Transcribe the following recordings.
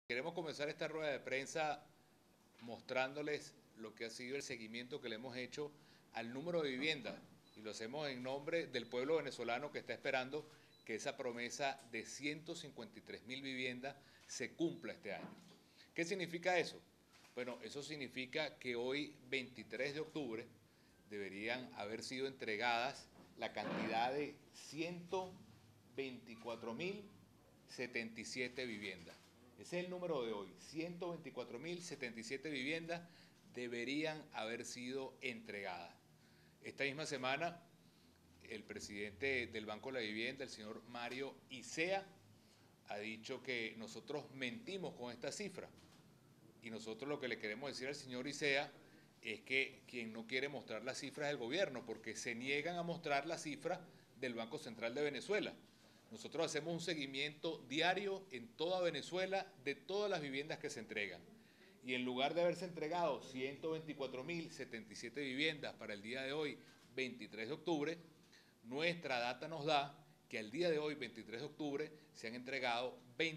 Queremos comenzar esta rueda de prensa mostrándoles lo que ha sido el seguimiento que le hemos hecho al número de viviendas y lo hacemos en nombre del pueblo venezolano que está esperando que esa promesa de 153.000 viviendas se cumpla este año. ¿Qué significa eso? Bueno, eso significa que hoy, 23 de octubre, deberían haber sido entregadas la cantidad de 124.077 viviendas. Ese es el número de hoy. 124.077 viviendas deberían haber sido entregadas. Esta misma semana, el presidente del Banco de la Vivienda, el señor Mario Isea, ha dicho que nosotros mentimos con esta cifra. Y nosotros lo que le queremos decir al señor Isea es que quien no quiere mostrar las cifras es el gobierno, porque se niegan a mostrar las cifras del Banco Central de Venezuela. Nosotros hacemos un seguimiento diario en toda Venezuela de todas las viviendas que se entregan. Y en lugar de haberse entregado 124.077 viviendas para el día de hoy, 23 de octubre, nuestra data nos da que al día de hoy, 23 de octubre, se han entregado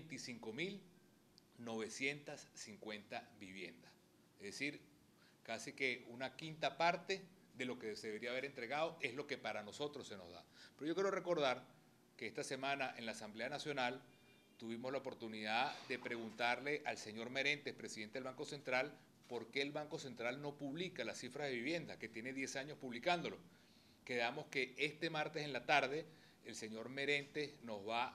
25.950 viviendas. Es decir, casi que una quinta parte de lo que se debería haber entregado es lo que para nosotros se nos da. Pero yo quiero recordar que esta semana en la Asamblea Nacional tuvimos la oportunidad de preguntarle al señor Merentes, presidente del Banco Central, por qué el Banco Central no publica las cifras de vivienda, que tiene 10 años publicándolo. Quedamos que este martes en la tarde el señor Merentes nos va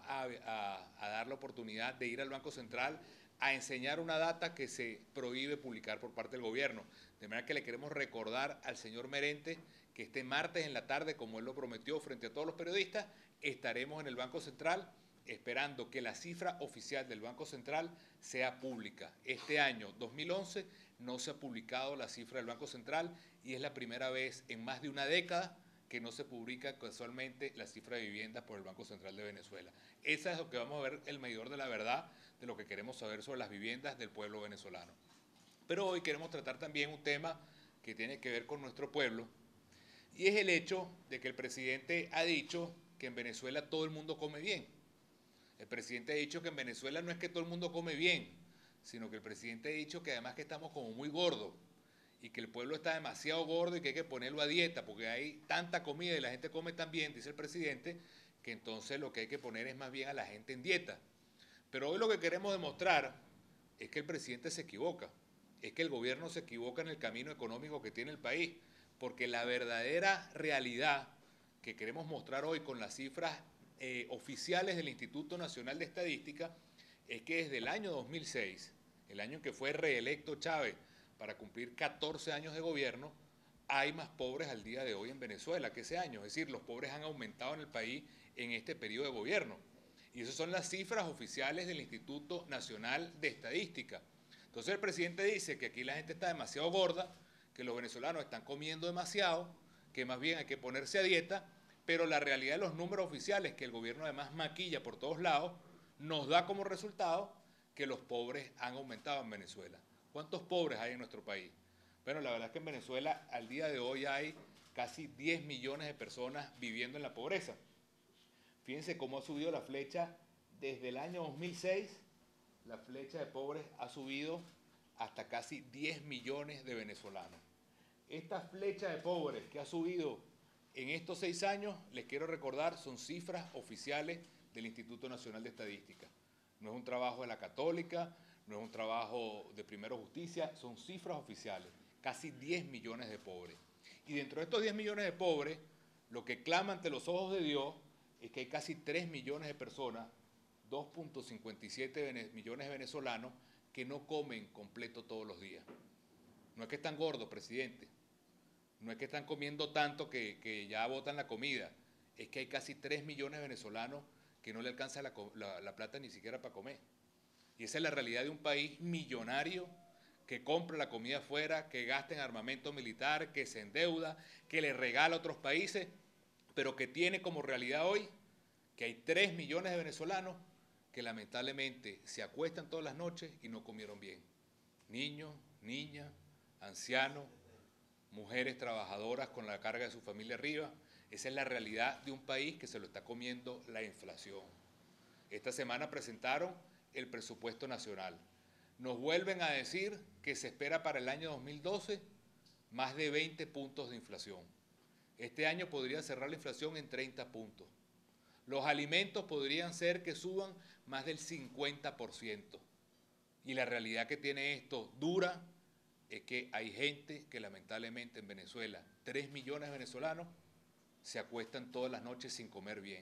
a dar la oportunidad de ir al Banco Central a enseñar una data que se prohíbe publicar por parte del gobierno. De manera que le queremos recordar al señor Merentes que este martes en la tarde, como él lo prometió frente a todos los periodistas, estaremos en el Banco Central esperando que la cifra oficial del Banco Central sea pública. Este año, 2011, no se ha publicado la cifra del Banco Central y es la primera vez en más de una década que no se publica casualmente la cifra de viviendas por el Banco Central de Venezuela. Esa es lo que vamos a ver, el medidor de la verdad de lo que queremos saber sobre las viviendas del pueblo venezolano. Pero hoy queremos tratar también un tema que tiene que ver con nuestro pueblo y es el hecho de que el presidente ha dicho que en Venezuela todo el mundo come bien. El presidente ha dicho que en Venezuela no es que todo el mundo come bien, sino que el presidente ha dicho que además que estamos como muy gordos y que el pueblo está demasiado gordo y que hay que ponerlo a dieta porque hay tanta comida y la gente come tan bien, dice el presidente, que entonces lo que hay que poner es más bien a la gente en dieta. Pero hoy lo que queremos demostrar es que el presidente se equivoca, es que el gobierno se equivoca en el camino económico que tiene el país, porque la verdadera realidad que queremos mostrar hoy con las cifras oficiales del Instituto Nacional de Estadística es que desde el año 2006, el año en que fue reelecto Chávez para cumplir 14 años de gobierno, hay más pobres al día de hoy en Venezuela que ese año. Es decir, los pobres han aumentado en el país en este periodo de gobierno. Y esas son las cifras oficiales del Instituto Nacional de Estadística. Entonces el presidente dice que aquí la gente está demasiado gorda, que los venezolanos están comiendo demasiado, que más bien hay que ponerse a dieta, pero la realidad de los números oficiales, que el gobierno además maquilla por todos lados, nos da como resultado que los pobres han aumentado en Venezuela. ¿Cuántos pobres hay en nuestro país? Bueno, la verdad es que en Venezuela al día de hoy hay casi 10 millones de personas viviendo en la pobreza. Fíjense cómo ha subido la flecha desde el año 2006, la flecha de pobres ha subido hasta casi 10 millones de venezolanos. Esta flecha de pobres que ha subido en estos 6 años, les quiero recordar, son cifras oficiales del Instituto Nacional de Estadística. No es un trabajo de la Católica, no es un trabajo de Primero Justicia, son cifras oficiales. Casi 10 millones de pobres. Y dentro de estos 10 millones de pobres, lo que clama ante los ojos de Dios es que hay casi 3 millones de personas, 2.57 millones de venezolanos, que no comen completo todos los días. No es que están gordos, presidente. No es que están comiendo tanto que ya botan la comida. Es que hay casi 3 millones de venezolanos que no le alcanza la plata ni siquiera para comer. Y esa es la realidad de un país millonario que compra la comida afuera, que gasta en armamento militar, que se endeuda, que le regala a otros países, pero que tiene como realidad hoy que hay 3 millones de venezolanos que lamentablemente se acuestan todas las noches y no comieron bien. Niños, niñas, ancianos, mujeres trabajadoras con la carga de su familia arriba. Esa es la realidad de un país que se lo está comiendo la inflación. Esta semana presentaron el presupuesto nacional. Nos vuelven a decir que se espera para el año 2012 más de 20 puntos de inflación. Este año podría cerrar la inflación en 30 puntos. Los alimentos podrían ser que suban más del 50%. Y la realidad que tiene esto dura es que hay gente que lamentablemente en Venezuela, 3 millones de venezolanos, se acuestan todas las noches sin comer bien.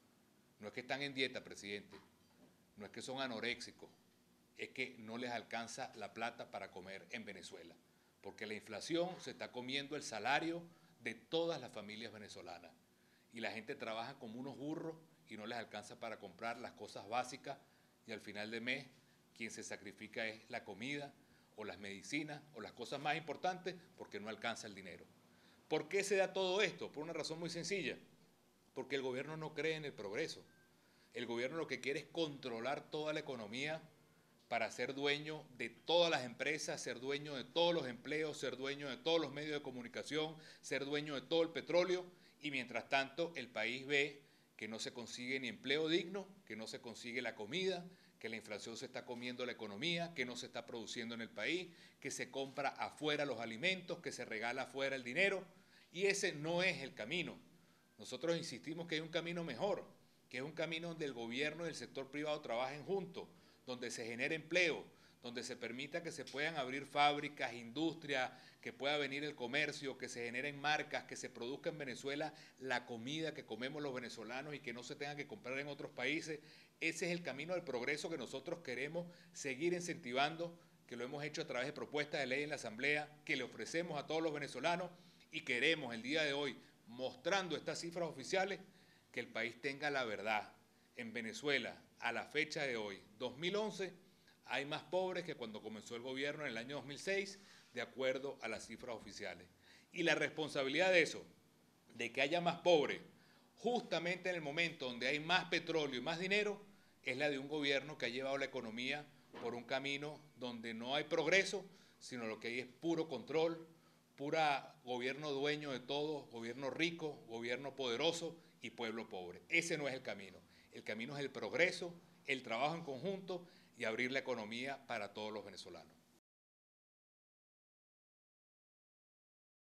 No es que están en dieta, presidente, no es que son anoréxicos, es que no les alcanza la plata para comer en Venezuela, porque la inflación se está comiendo el salario de todas las familias venezolanas y la gente trabaja como unos burros y no les alcanza para comprar las cosas básicas y al final de mes quien se sacrifica es la comida o las medicinas o las cosas más importantes porque no alcanza el dinero. ¿Por qué se da todo esto? Por una razón muy sencilla, porque el gobierno no cree en el progreso. El gobierno lo que quiere es controlar toda la economía para ser dueño de todas las empresas, ser dueño de todos los empleos, ser dueño de todos los medios de comunicación, ser dueño de todo el petróleo y mientras tanto el país ve que no se consigue ni empleo digno, que no se consigue la comida, que la inflación se está comiendo la economía, que no se está produciendo en el país, que se compra afuera los alimentos, que se regala afuera el dinero y ese no es el camino. Nosotros insistimos que hay un camino mejor, que es un camino donde el gobierno y el sector privado trabajen juntos, donde se genere empleo, donde se permita que se puedan abrir fábricas, industrias, que pueda venir el comercio, que se generen marcas, que se produzca en Venezuela la comida que comemos los venezolanos y que no se tenga que comprar en otros países. Ese es el camino del progreso que nosotros queremos seguir incentivando, que lo hemos hecho a través de propuestas de ley en la Asamblea, que le ofrecemos a todos los venezolanos y queremos el día de hoy, mostrando estas cifras oficiales, que el país tenga la verdad. En Venezuela, a la fecha de hoy, 2011, hay más pobres que cuando comenzó el gobierno en el año 2006, de acuerdo a las cifras oficiales. Y la responsabilidad de eso, de que haya más pobres, justamente en el momento donde hay más petróleo y más dinero, es la de un gobierno que ha llevado la economía por un camino donde no hay progreso, sino lo que hay es puro control, pura gobierno dueño de todo, gobierno rico, gobierno poderoso y pueblo pobre. Ese no es el camino. El camino es el progreso, el trabajo en conjunto y abrir la economía para todos los venezolanos.